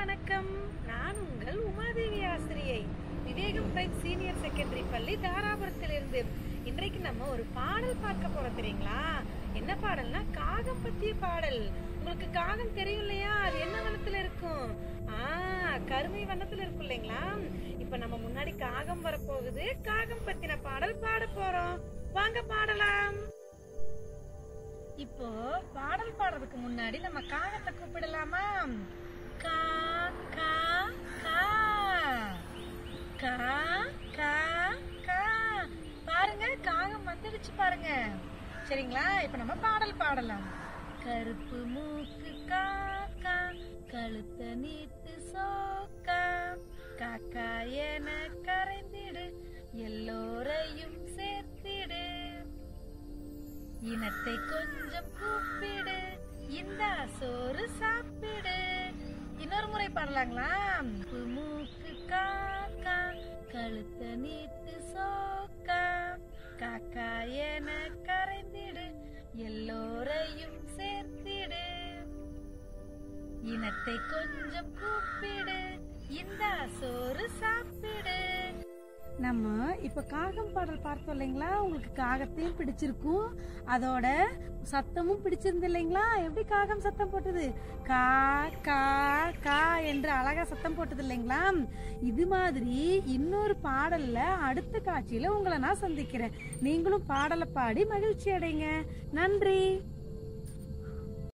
வணக்கம். நான் உங்கள் உமாதேவி ஆசிரியை, விவேகம் பிரைம் சீனியர் செகண்டரி பள்ளி தாராபுரத்திலிருந்து. இன்றைக்கு நம்ம ஒரு பாடல் பார்க்க போறோம். தெரியுங்களா? என்ன பாடல்னா காகம் பத்திய பாடல். உங்களுக்கு காகம் தெரியும் இல்லையா? அது என்ன வண்ணத்துல இருக்கும்? கருமை வண்ணத்துல இருக்கும் இல்லைங்களா? இப்ப நம்ம முன்னாடி காகம் வரப்போகுது. காகம் பத்தின பாடல் பாட போறோம். வாங்க பாடலாம். இப்போ பாடல் பாடுறதுக்கு முன்னாடி நம்ம காகத்தை கூப்பிடலாமா? கா கா கா கா கா கா. பாருங்க, காகம் வந்துடுச்சு பாருங்க. சரிங்களா? இப்ப நம்ம பாடல் பாடலாம். கருப்பு மூக்கு காக்கா, கழுத்த நீட்டு சோக்கா, காக்கா என கரைந்திடு, எல்லோரையும் சேர்த்திடு, இனத்தை கொஞ்சம் கூப்பிடு, இந்த சோறு சாப்பிடு. இன்னொரு முறை பாடலாங்களா? மூக்கு காக்கா, கழுத்த நீட்டு சோக்கா, காக்கா என கரைந்திடு, எல்லோரையும் சேர்த்திடு, இனத்தை கொஞ்சம் கூப்பிடு, இந்த சோறு சாப்பிடு. நம்ம இப்ப காகம் பாடல் பார்த்தோம் இல்லைங்களா? உங்களுக்கு காகத்தையும் பிடிச்சிருக்கும், அதோட சத்தமும் பிடிச்சிருந்து இல்லைங்களா? எப்படி காகம் சத்தம் போட்டது? கா கா கா என்று அழகா சத்தம் போட்டது இல்லைங்களா? இது மாதிரி இன்னொரு பாடல்ல அடுத்த காட்சியில உங்களை நான் சந்திக்கிறேன். நீங்களும் பாடலை பாடி மகிழ்ச்சி அடைங்க. நன்றி.